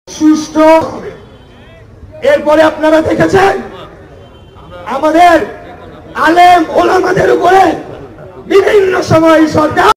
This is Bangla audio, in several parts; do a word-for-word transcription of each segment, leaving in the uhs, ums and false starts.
সুষ্ঠু হবে। এরপরে আপনারা দেখেছেন আমাদের আলেম ওলামাদের উপরে বিভিন্ন সময় সরকার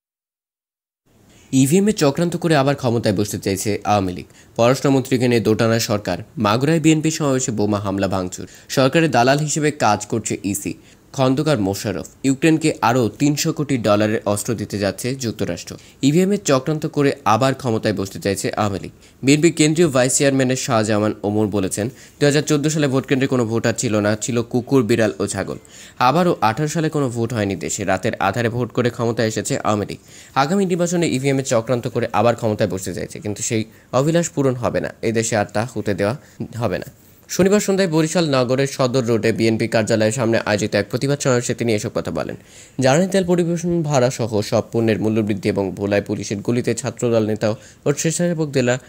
ইভিএমে চক্রান্ত করে আবার ক্ষমতায় বসতে চাইছে আওয়ামী লীগ। পররাষ্ট্রমন্ত্রীকে নিয়ে দোটানা সরকার। মাগুরায় বিএনপি সমাবেশে বোমা হামলা ভাঙচুর। সরকারের দালাল হিসেবে কাজ করছে ইসি। খন্দকার মোশাররফ। ইউক্রেনকে আরও তিনশো কোটি ডলারের অস্ত্র দিতে যাচ্ছে যুক্তরাষ্ট্র। ইভিএমে চক্রান্ত করে আবার ক্ষমতায় বসতে চাইছে আওয়ামী লীগ। বিএনপি কেন্দ্রীয় ভাইস চেয়ারম্যানের শাহজামান ওমর বলেছেন, দু হাজার চোদ্দো সালে ভোটকেন্দ্রে কোনো ভোটার ছিল না, ছিল কুকুর, বিড়াল ও ছাগল। আবারও আঠারো সালে কোনো ভোট হয়নি দেশে। রাতের আধারে ভোট করে ক্ষমতায় এসেছে আওয়ামী লীগ। আগামী নির্বাচনে ইভিএমে চক্রান্ত করে আবার ক্ষমতায় বসতে চাইছে, কিন্তু সেই অভিলাষ পূরণ হবে না। এই দেশে আর তা হতে দেওয়া হবে না। শনিবার সন্ধ্যায় বরিশাল নগরের সদর রোডে বিএনপি কার্যালয়ের সামনে আয়োজিত এক প্রতিবাদ সমাবেশে তিনি এসব কথা বলেন। জ্বালানি তেল পরিবেশন ভাড়া সহ সব পণ্যের মূল্যবৃদ্ধি এবং ভোলায় পুলিশের গুলিতে ছাত্রদল নেতা ও স্বেচ্ছাসেবক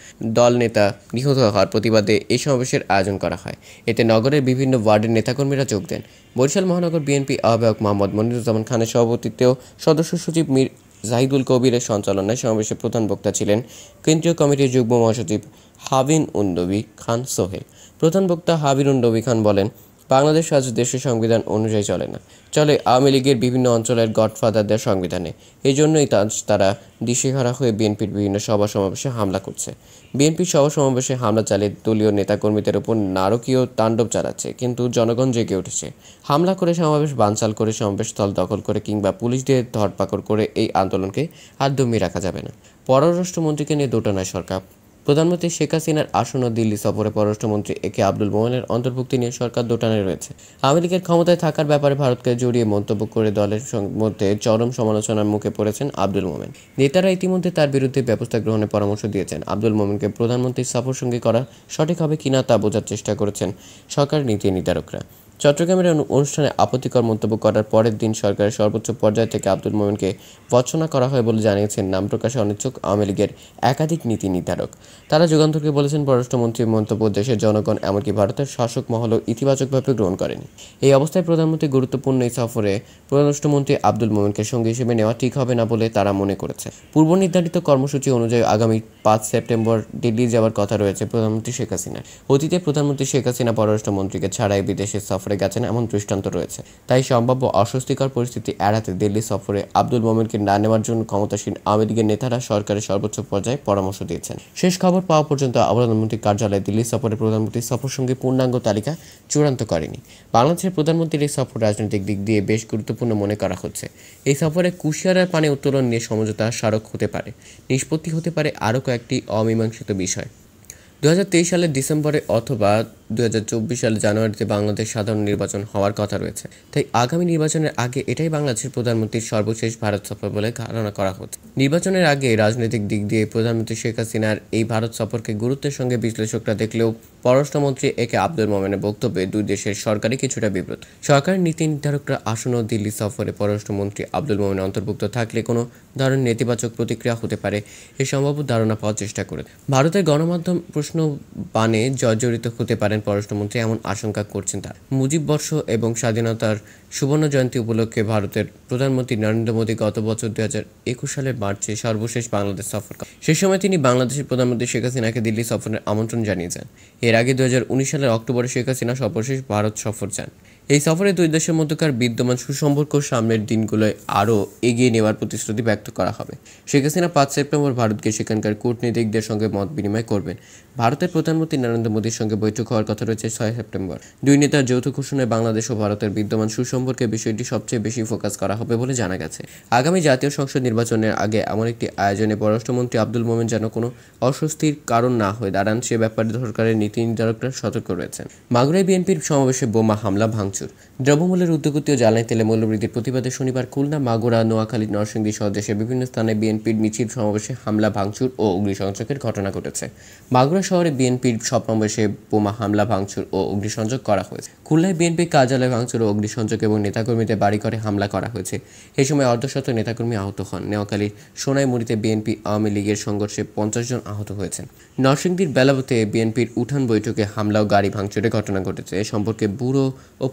দল নেতা নিহত হওয়ার প্রতিবাদে এই সমাবেশের আয়োজন করা হয়। এতে নগরের বিভিন্ন ওয়ার্ডের নেতাকর্মীরা যোগ দেন। বরিশাল মহানগর বিএনপি আহ্বায়ক মোহাম্মদ মনিরুজ্জামান খানের সভাপতিত্বে ও সদস্য সচিব মীর জাহিদুল কবিরের সঞ্চালনায় সমাবেশে প্রধান বক্তা ছিলেন কেন্দ্রীয় কমিটির যুগ্ম মহাসচিব হাবিন উন নবী খান সোহেল। প্রধান বক্তা হাবিন উন নবী খান বলেন, বাংলাদেশ আজ দেশের সংবিধান অনুযায়ী চলে না, চলে আওয়ামী লীগের বিভিন্ন অঞ্চলের গডফাদারদের সংবিধানে। এই জন্যই তারা দিশেহারা হয়ে বিএনপির বিভিন্ন সভা সমাবেশে হামলা করছে। বিএনপির সভা সমাবেশে হামলা চালিয়ে দলীয় নেতাকর্মীদের উপর নারকীয় তাণ্ডব চালাচ্ছে, কিন্তু জনগণ জেগে উঠেছে। হামলা করে সমাবেশ বানচাল করে, সমাবেশস্থল দখল করে কিংবা পুলিশ দিয়ে ধরপাকড় করে এই আন্দোলনকে আর দমিয়ে রাখা যাবে না। পররাষ্ট্রমন্ত্রীকে নিয়ে দোটানায় সরকার। প্রধানমন্ত্রী শেখ হাসিনার আসন্ন দিল্লি সফরে পররাষ্ট্রমন্ত্রী এ কে আব্দুল মোমেনের অন্তর্ভুক্তি নিয়ে সরকার দোটানায় রয়েছে। আওয়ামী লীগের ক্ষমতায় থাকার ব্যাপারে ভারতকে জড়িয়ে মন্তব্য করে দলের মধ্যে চরম সমালোচনার মুখে পড়েছেন আব্দুল মোমেন। নেতারা ইতিমধ্যে তার বিরুদ্ধে ব্যবস্থা গ্রহণের পরামর্শ দিয়েছেন। আব্দুল মোমেনকে প্রধানমন্ত্রীর সফর সঙ্গী করা সঠিক হবে কিনা তা বোঝার চেষ্টা করেছেন সরকারের নীতি নির্ধারকরা। চট্টগ্রামের অনুষ্ঠানে আপত্তিকর মন্তব্য করার পরের দিন সরকারের সর্বোচ্চ পর্যায় থেকে আব্দুল মোমেনকে ভৎসনা করা হয় বলে জানিয়েছেন নাম প্রকাশে অনিচ্ছুক আওয়ামী লীগের একাধিক নীতি নির্ধারক। তারা যুগান্তরকে বলেছেন, পররাষ্ট্রমন্ত্রীর মন্তব্য দেশের জনগণ এমনকি ভারতের শাসক মহলও ইতিবাচকভাবে গ্রহণ করেনি। এই অবস্থায় প্রধানমন্ত্রী গুরুত্বপূর্ণ এই সফরে পররাষ্ট্রমন্ত্রী আব্দুল মোমেনকে সঙ্গী হিসেবে নেওয়া ঠিক হবে না বলে তারা মনে করেছে। পূর্ব নির্ধারিত কর্মসূচি অনুযায়ী আগামী পাঁচ সেপ্টেম্বর দিল্লি যাওয়ার কথা রয়েছে প্রধানমন্ত্রী শেখ হাসিনার। অতীতে প্রধানমন্ত্রী শেখ হাসিনা পররাষ্ট্রমন্ত্রীকে ছাড়াই বিদেশে সফরে গেছেন এমন দৃষ্টান্ত রয়েছে। তাই সম্ভাব্য অস্বস্তিকর পরিস্থিতি এড়াতে দিল্লি সফরে আব্দুল মোমেনকে না নেওয়ার জন্য ক্ষমতাসীন আওয়ামী লীগের নেতারা সরকারের সর্বোচ্চ পর্যায়ে পরামর্শ দিয়েছেন। শেষ খবর পাওয়া পর্যন্ত প্রধানমন্ত্রীর কার্যালয়ে দিল্লি সফরে প্রধানমন্ত্রীর সফর সঙ্গে পূর্ণাঙ্গ তালিকা চূড়ান্ত করেনি। বাংলাদেশের প্রধানমন্ত্রীর এই সফর রাজনৈতিক দিক দিয়ে বেশ গুরুত্বপূর্ণ মনে করা হচ্ছে। এই সফরে কুশিয়ারার পানি উত্তোলন নিয়ে সমঝোতা স্মারক হতে পারে, নিষ্পত্তি হতে পারে আরও কয়েকটি অমীমাংসিত বিষয়। দু হাজার তেইশ সালের ডিসেম্বরে অথবা দু হাজার চব্বিশ সালের জানুয়ারিতে বাংলাদেশ সাধারণ নির্বাচন হওয়ার কথা রয়েছে। তাই আগামী নির্বাচনের আগে এটাই বাংলাদেশের প্রধানমন্ত্রীর সর্বশেষ ভারত সফর বলে ধারণা করা হচ্ছে। নির্বাচনের আগে রাজনৈতিক দিক দিয়ে প্রধানমন্ত্রী শেখ হাসিনার এই ভারত সফরকে গুরুত্বের সঙ্গে বিশ্লেষকরা দেখলেও পররাষ্ট্রমন্ত্রী এ কে আব্দুল মোমেনের বক্তব্যে দুই দেশের সরকারই কিছুটা বিব্রত। সরকারের নীতি নির্ধারকরা আসন্ন দিল্লি সফরে পররাষ্ট্রমন্ত্রী আব্দুল মোমেন অন্তর্ভুক্ত থাকলে কোনো ধরনের নেতিবাচক প্রতিক্রিয়া হতে পারে এই সম্ভাব্য ধারণা পাওয়ার চেষ্টা করে। ভারতের গণমাধ্যম প্রশ্ন বানে জর্জরিত হতে পারেন পররাষ্ট্রমন্ত্রী, এমন আশঙ্কা করছেন তার। মুজিব বর্ষ এবং স্বাধীনতার সুবর্ণ জয়ন্তী উপলক্ষে ভারতের প্রধানমন্ত্রী নরেন্দ্র মোদী গত বছর দুই হাজার একুশ সালের মার্চে সর্বশেষ বাংলাদেশ সফর করেন। সে সময় তিনি বাংলাদেশের প্রধানমন্ত্রী শেখ হাসিনাকে দিল্লি সফরের আমন্ত্রণ জানিয়েছেন। এর আগে দুই হাজার উনিশ সালের অক্টোবরে শেখ হাসিনা সর্বশেষ ভারত সফর চান। এই সফরে দুই দেশের মধ্যকার বিদ্যমান সুসম্পর্ক সামনের দিনগুলোয় আরও এগিয়ে নেওয়ার প্রতিশ্রুতি ব্যক্ত করা হবে। শেখ হাসিনা পাঁচ সেপ্টেম্বর ভারতকে সেখানকার কূটনীতিকদের সঙ্গে মত বিনিময় করবেন। ভারতের প্রধানমন্ত্রী নরেন্দ্র মোদীর সঙ্গে বৈঠক হওয়ার কথা রয়েছে ছয় সেপ্টেম্বর। দুই নেতার যৌথ ঘোষণায় বাংলাদেশ ও ভারতের বিদ্যমান সুসম্পর্কের বিষয়টি সবচেয়ে বেশি ফোকাস করা হবে বলে জানা গেছে। আগামী জাতীয় সংসদ নির্বাচনের আগে এমন একটি আয়োজনে পররাষ্ট্রমন্ত্রী আব্দুল মোমেন যেন কোনো অস্বস্তির কারণ না হয়ে দাঁড়ান সে ব্যাপারে সরকারের নীতি নির্ধারকরা সতর্ক রয়েছেন। মাগুরায় বিএনপির সমাবেশে বোমা হামলা ভাঙচুর। দ্রব্যমূল্যের ঊর্ধ্বগতি ও জ্বালানি তেলে মূল্যবৃদ্ধির প্রতিবাদে শনিবার খুলনা, মাগুরা, নোয়াখালী, নরসিংদী সহ দেশের বিভিন্ন স্থানে বিএনপির মিছিল সমাবেশে হামলা ভাঙচুর ও অগ্নিসংযোগের ঘটনা ঘটেছে। মাগুরা শহরে বিএনপির সমাবেশে বোমা হামলা ভাঙচুর ও অগ্নিসংযোগ করা হয়েছে। খুলনায় বিএনপির কার্যালয় ভাঙচুর ও অগ্নিসংযোগ এবং নেতাকর্মীদের বাড়িঘরে হামলা করা হয়েছে। এই সময় অর্ধশত নেতাকর্মী আহত হন। নোয়াখালীর সোনাইমুড়িতে বিএনপি আওয়ামী লীগের সংঘর্ষে পঞ্চাশ জন আহত হয়েছেন। নরসিংদীর বেলাবতে বিএনপির উঠান বৈঠকে হামলা ও গাড়ি ভাঙচুরের ঘটনা ঘটেছে। এ সম্পর্কে ব্যুরো ও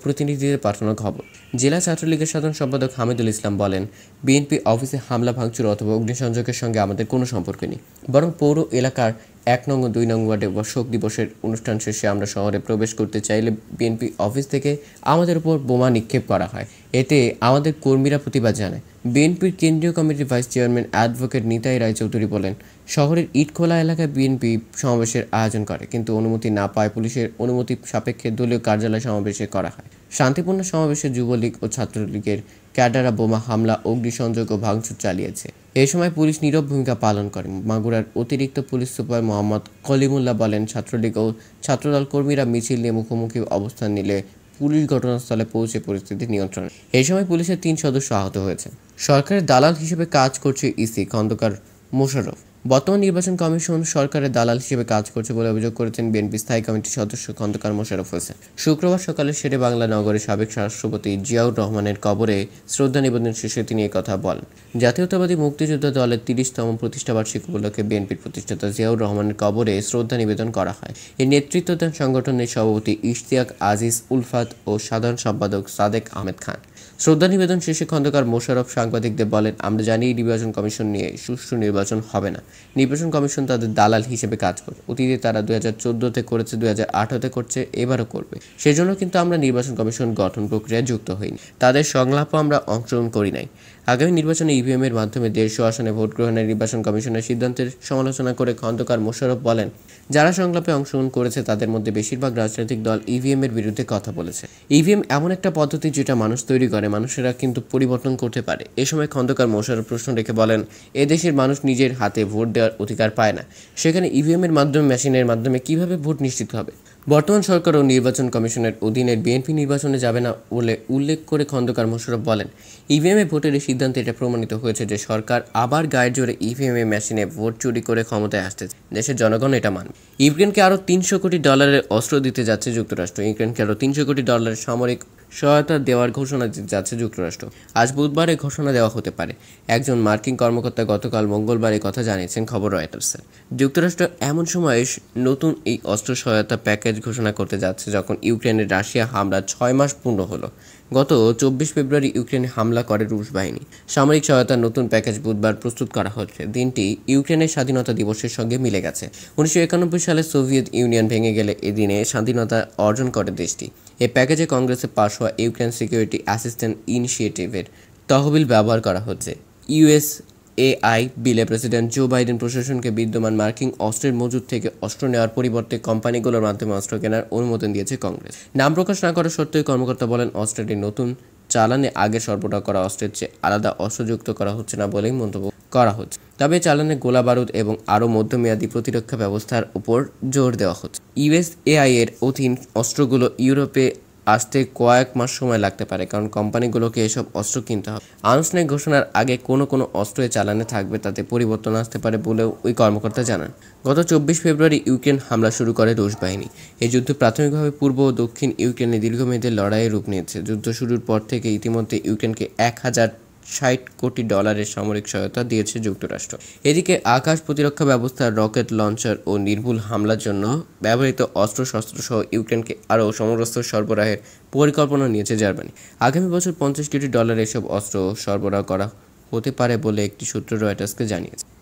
প্রতিনিধিদের পাঠানো খবর। জেলা ছাত্রলীগের সাধারণ সম্পাদক হামিদুল ইসলাম বলেন, বিএনপি অফিসে হামলা ভাঙচুর অথবা অগ্নিসংযোগের সঙ্গে আমাদের কোনো সম্পর্ক নেই, বরং পৌর এলাকার এক নং ও দুই নং ওয়ার্ডে শোক দিবসের অনুষ্ঠান শেষে আমরা শহরে প্রবেশ করতে চাইলে বিএনপি অফিস থেকে আমাদের উপর বোমা নিক্ষেপ করা হয়। এতে আমাদের কর্মীরা প্রতিবাদ জানায়। বিএনপির কেন্দ্রীয় কমিটির vice chairman advocate Nitai Roychowdhury বলেন, শহরের ইটখোলা এলাকায় বিএনপি সমাবেশের আয়োজন করে, কিন্তু অনুমতি না পায় পুলিশের অনুমতি সাপেক্ষে দলীয় কার্যালয় সমাবেশে করা হয়। শান্তিপূর্ণ সমাবেশে যুবলীগ ও ছাত্রলীগের ক্যাডাররা বোমা হামলা, অগ্নিসংযোগ ও ভাঙচুর চালিয়েছে। এ সময় পুলিশ নীরব ভূমিকা পালন করে। মাগুরার অতিরিক্ত পুলিশ সুপার মোহাম্মদ কলিমুল্লাহ বলেন, ছাত্রলীগ ও ছাত্রদল কর্মীরা মিছিল নিয়ে মুখোমুখি অবস্থান নিলে পুলিশ ঘটনাস্থলে পৌঁছে পরিস্থিতি নিয়ন্ত্রণে। এই সময় পুলিশের তিন সদস্য আহত হয়েছে। সরকারের দালাল হিসেবে কাজ করছে ইসি, খন্দকার মোশাররফ। বর্তমান নির্বাচন কমিশন সরকারের দালাল হিসেবে কাজ করছে বলে অভিযোগ করেছেন বিএনপি স্থায়ী কমিটির সদস্য খন্দকার মোশাররফ হোসেন। শুক্রবার সকালে শেরে বাংলা নগরের সাবেক রাষ্ট্রপতি জিয়াউর রহমানের কবরে শ্রদ্ধা নিবেদন শেষে তিনি একথা বলেন। জাতীয়তাবাদী মুক্তিযোদ্ধা দলের তিরিশতম প্রতিষ্ঠাবার্ষিকী উপলক্ষে বিএনপির প্রতিষ্ঠাতা জিয়াউর রহমানের কবরে শ্রদ্ধা নিবেদন করা হয়। এই নেতৃত্ব দেন সংগঠনের সভাপতি ইশতিয়াক আজিজ উলফাত ও সাধারণ সম্পাদক সাদেক আহমেদ খান। শ্রদ্ধা নিবেদন শেষে খন্দকার মোশাররফ সাংবাদিকদের বলেন, আমরা জানি নির্বাচন কমিশন নিয়ে সুষ্ঠু নির্বাচন হবে না। নির্বাচন কমিশন তাদের দালাল হিসেবে কাজ করে। অতীতে তারা দুই হাজার চোদ্দোতে করেছে, দুই হাজার আঠারোতে করছে, এবারও করবে। সেজন্য কিন্তু আমরা নির্বাচন কমিশন গঠন প্রক্রিয়ায় যুক্ত হইনি, তাদের সংলাপও আমরা অংশগ্রহণ করি নাই। আগামী নির্বাচনে ইভিএম এর মাধ্যমে দেড়শো আসনে ভোট গ্রহণের নির্বাচন কমিশনের সিদ্ধান্তের সমালোচনা করে খন্দকার মোশাররফ বলেন, যারা সংলাপে অংশগ্রহণ করেছে তাদের মধ্যে বেশিরভাগ রাজনৈতিক দল ইভিএম এর বিরুদ্ধে কথা বলেছে। ইভিএম এমন একটা পদ্ধতি যেটা মানুষ তৈরি করে, মানুষেরা কিন্তু পরিবর্তন করতে পারে। এ সময় খন্দকার মোশাররফ প্রশ্ন রেখে বলেন, এদেশের মানুষ নিজের হাতে ভোট দেওয়ার অধিকার পায় না, সেখানে ইভিএম এর মাধ্যমে মেশিনের মাধ্যমে কিভাবে ভোট নিশ্চিত হবে? বর্তমান সরকার ও নির্বাচন কমিশনের অধীনের বিএনপি নির্বাচনে যাবে না বলে উল্লেখ করে খন্দকার মোশাররফ বলেন, ইভিএম এ ভোটের এই সিদ্ধান্তে এটা প্রমাণিত হয়েছে যে সরকার আবার গায়ের জোরে ইভিএম এ মেশিনে ভোট চুরি করে ক্ষমতায় আসতেছে। দেশের জনগণ এটা মানবে। ইউক্রেনকে আরও তিনশো কোটি ডলারের অস্ত্র দিতে যাচ্ছে যুক্তরাষ্ট্র। ইউক্রেনকে আরও তিনশো কোটি ডলারের সামরিক সহায়তা দেওয়ার ঘোষণা দিতে যাচ্ছে যুক্তরাষ্ট্র। আজ বুধবারে ঘোষণা দেওয়া হতে পারে। একজন মার্কিন কর্মকর্তা গতকাল মঙ্গলবার এই কথা জানিয়েছেন খবর রয়টার্সের। যুক্তরাষ্ট্র এমন সময়ে নতুন এই অস্ত্র সহায়তা প্যাকেজ ঘোষণা করতে যাচ্ছে যখন ইউক্রেনের রাশিয়া হামলা ছয় মাস পূর্ণ হলো। গত চব্বিশ ফেব্রুয়ারি ইউক্রেনে হামলা করে রুশ বাহিনী। সামরিক সহায়তার নতুন প্যাকেজ বুধবার প্রস্তুত করা হচ্ছে। দিনটি ইউক্রেনের স্বাধীনতা দিবসের সঙ্গে মিলে গেছে। উনিশশো একানব্বই সালে সোভিয়েত ইউনিয়ন ভেঙে গেলে এদিনে স্বাধীনতা অর্জন করে দেশটি। এই প্যাকেজে কংগ্রেসে পাশ হওয়া ইউক্রেন সিকিউরিটি অ্যাসিস্ট্যান্স ইনিশিয়েটিভের তহবিল ব্যবহার করা হচ্ছে। ইউএস এআই বিলে প্রেসিডেন্ট জো বাইডেন প্রশাসনকে বিদ্যমান মার্কিন অস্ত্রের মজুদ থেকে অস্ত্র নেওয়ার পরিবর্তে কোম্পানিগুলোর মাধ্যমে অস্ত্র কেনার অনুমোদন দিয়েছে কংগ্রেস। নাম প্রকাশ না করা সত্ত্বেও কর্মকর্তা বলেন, অস্ত্রটি নতুন চালানে আগে সরবরাহ করা অস্ত্রের চেয়ে আলাদা অস্ত্র যুক্ত করা হচ্ছে না বলেই মন্তব্য করা হচ্ছে। তবে চালানে গোলা বারুদ এবং আরও মধ্যমেয়াদী প্রতিরক্ষা ব্যবস্থার উপর জোর দেওয়া হচ্ছে। ইউএসএআই এর অধীন অস্ত্রগুলো ইউরোপে আসতে কয়েক মাস সময় লাগতে পারে, কারণ কোম্পানিগুলোকে এসব অস্ত্র কিনতে হবে। আনুষ্ঠানিক ঘোষণার আগে কোনো কোনো অস্ত্র চালানে থাকবে, তাতে পরিবর্তন আসতে পারে বলেও ওই কর্মকর্তা জানান। গত চব্বিশ ফেব্রুয়ারি ইউক্রেন হামলা শুরু করে রুশ বাহিনী। এই যুদ্ধ প্রাথমিকভাবে পূর্ব ও দক্ষিণ ইউক্রেনে দীর্ঘমেয়াদী লড়াইয়ের রূপ নিয়েছে। যুদ্ধ শুরুর পর থেকে ইতিমধ্যে ইউক্রেনকে এক হাজার ষাট কোটি ডলারের সামরিক সহায়তা দিয়েছে যুক্তরাষ্ট্র। এদিকে আকাশ প্রতিরক্ষা ব্যবস্থা, রকেট লঞ্চার ও নির্ভুল হামলার জন্য ব্যবহৃত অস্ত্রশস্ত্র সহ ইউক্রেনকে আরও সমরাস্ত্র সরবরাহের পরিকল্পনা নিয়েছে জার্মানি। আগামী বছর পঞ্চাশ কোটি ডলার এসব অস্ত্র সরবরাহ করা হতে পারে বলে একটি সূত্র রয়টার্সকে জানিয়েছে।